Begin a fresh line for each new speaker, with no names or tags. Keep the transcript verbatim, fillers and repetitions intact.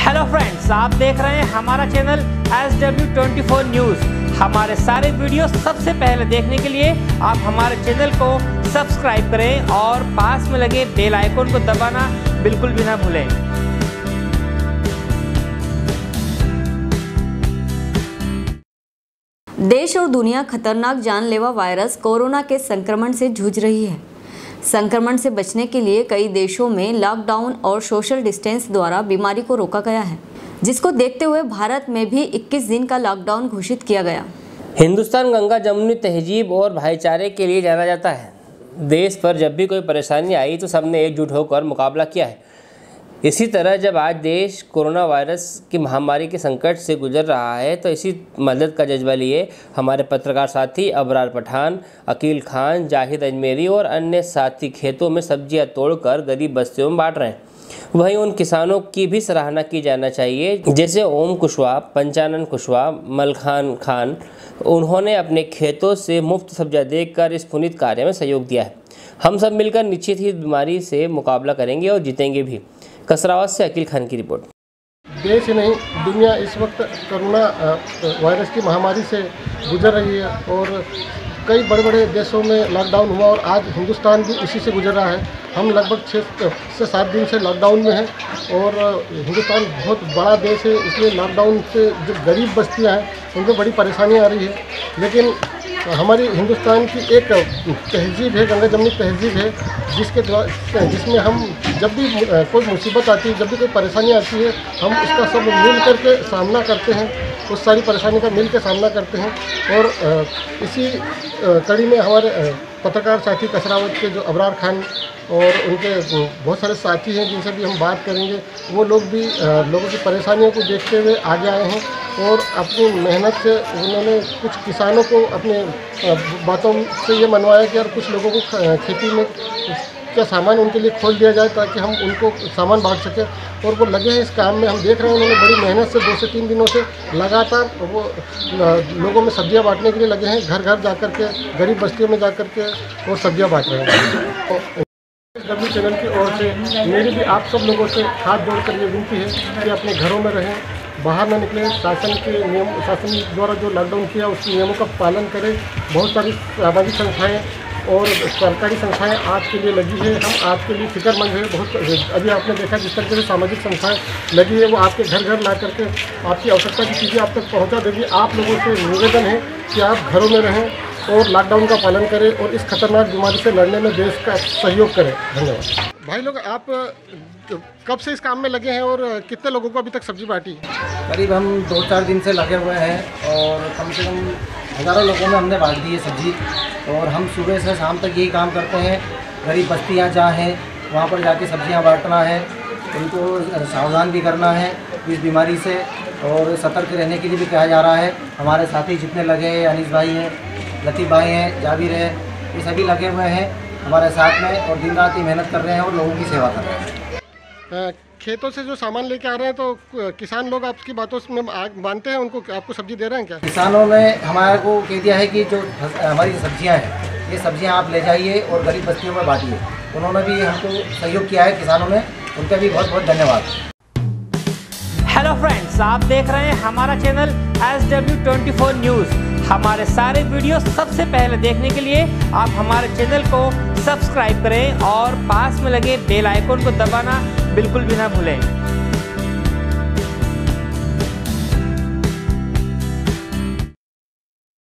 Hello friends, आप देख रहे हैं हमारा channel S W twenty four news. हमारे सारे वीडियो सबसे पहले देखने के लिए आप हमारे चैनल को सब्सक्राइब करें और पास में लगे बेल आइकन को दबाना बिल्कुल भी ना भूलें।
देश और दुनिया खतरनाक जानलेवा वायरस कोरोना के संक्रमण से जूझ रही है। संक्रमण से बचने के लिए कई देशों में लॉकडाउन और सोशल डिस्टेंस द्वारा बीमारी को रोका गया है, जिसको देखते हुए भारत में भी इक्कीस दिन का लॉकडाउन घोषित किया गया।
हिंदुस्तान गंगा जमुनी तहजीब और भाईचारे के लिए जाना जाता है। देश पर जब भी कोई परेशानी आई तो सबने एकजुट होकर मुकाबला किया है। इसी तरह जब आज देश कोरोना वायरस की महामारी के संकट से गुजर रहा है तो इसी मदद का जज्बा लिए हमारे पत्रकार साथी अबरार पठान, अकील खान, जाहिद अजमेरी और अन्य साथी खेतों में सब्जियां तोड़कर गरीब बस्तियों में बांट रहे हैं। वहीं उन किसानों की भी सराहना की जाना चाहिए जैसे ओम कुशवाहा, पंचानन कुशवाहा, मलखान खान। उन्होंने अपने खेतों से मुफ्त सब्जियां देकर इस पुनीत कार्य में सहयोग दिया है। हम सब मिलकर निश्चित ही बीमारी से मुकाबला करेंगे और जीतेंगे भी। कसरावत से अकील खान की रिपोर्ट।
देश ही नहीं, दुनिया इस वक्त कोरोना वायरस की महामारी से गुजर रही है और कई बड़े बड़े देशों में लॉकडाउन हुआ और आज हिंदुस्तान भी इसी से गुजर रहा है। हम लगभग छः से सात दिन से लॉकडाउन में हैं और हिंदुस्तान बहुत बड़ा देश है, इसलिए लॉकडाउन से जो गरीब बस्तियां हैं उनको बड़ी परेशानियां आ रही है। लेकिन हमारी हिंदुस्तान की एक तहजीब है, गंगा जमुनी तहजीब है, जिसके द्वारा जिसमें हम जब भी कोई मुसीबत आती है, जब भी कोई परेशानी आती है, हम उसका सब मिल करके सामना करते हैं, उस सारी परेशानी का मिल के सामना करते हैं। और इसी कड़ी में हमारे पत्रकार साथी कसरावत के जो अबरार खान और उनके बहुत सारे साथी हैं जिनसे भी हम बात करेंगे, वो लोग भी लोगों की परेशानियों को देखते हुए आगे आए हैं और अपनी मेहनत से उन्होंने कुछ किसानों को अपने बातों से ये मनवाया कि यार कुछ लोगों को खेती में क्या सामान उनके लिए खोल दिया जाए ताकि हम उनको सामान बांट सकें। और वो लगे हैं इस काम में, हम देख रहे हैं उन्होंने बड़ी मेहनत से दो से तीन दिनों से लगातार वो लोगों में सब्जियां बांटने के लिए लगे हैं, घर घर जा कर के गरीब बस्तियों में जा कर के और सब्जियां बांट रहे हैं। डब्ल्यू चैनल की ओर से मेरी भी आप सब लोगों से हाथ जोड़कर ये विनती है कि अपने घरों में रहें, बाहर न निकलें, शासन के नियम शासन द्वारा जो लॉकडाउन किया उसके नियमों का पालन करें। बहुत सारी सामाजिक संस्थाएं और सरकारी संस्थाएं आपके लिए लगी है, हम आपके लिए फिक्रमंद है। बहुत अभी आपने देखा जिस तरीके से सामाजिक संस्थाएं लगी है वो आपके घर घर ला करके आपकी आवश्यकता की चीज़ें आप तक पहुंचा देगी। आप लोगों से निवेदन है कि आप घरों में रहें और लॉकडाउन का पालन करें और इस खतरनाक बीमारी से लड़ने में देश का सहयोग करें। धन्यवाद। भाई लोग, आप कब से इस काम में लगे हैं और कितने लोगों को अभी तक सब्जी बांटी?
करीब हम दो चार दिन से लगे हुए हैं और कम से कम हज़ारों लोगों में हमने बांट दी है सब्जी। और हम सुबह से शाम तक यही काम करते हैं। गरीब बस्तियाँ जहाँ हैं वहाँ पर जाके सब्जियाँ बांटना है, उनको सावधान भी करना है इस बीमारी से और सतर्क रहने के लिए भी कहा जा रहा है। हमारे साथी जितने लगे हैं, अनीस भाई हैं, लतीफ़ भाई हैं, जाबिर है, ये सभी लगे हुए हैं हमारे साथ में और दिन रात ही मेहनत कर रहे हैं और लोगों की सेवा कर रहे हैं।
खेतों से जो सामान लेके आ रहे हैं तो किसान लोग आपकी बातों में मानते हैं, उनको आपको सब्जी दे रहे हैं क्या?
किसानों ने हमारे को कह दिया है कि जो हमारी सब्जियां हैं ये सब्जियां आप ले जाइए और गरीब बस्तियों में बांटिए। उन्होंने भी हमको सहयोग किया है, किसानों ने, उनका भी बहुत बहुत धन्यवाद।
हेलो फ्रेंड्स, आप देख रहे हैं हमारा channel S W twenty four news. हमारे सारे वीडियो सबसे पहले देखने के लिए आप हमारे चैनल को सब्सक्राइब करें और पास में लगे बेल आइकन को दबाना बिल्कुल भी ना भूलें।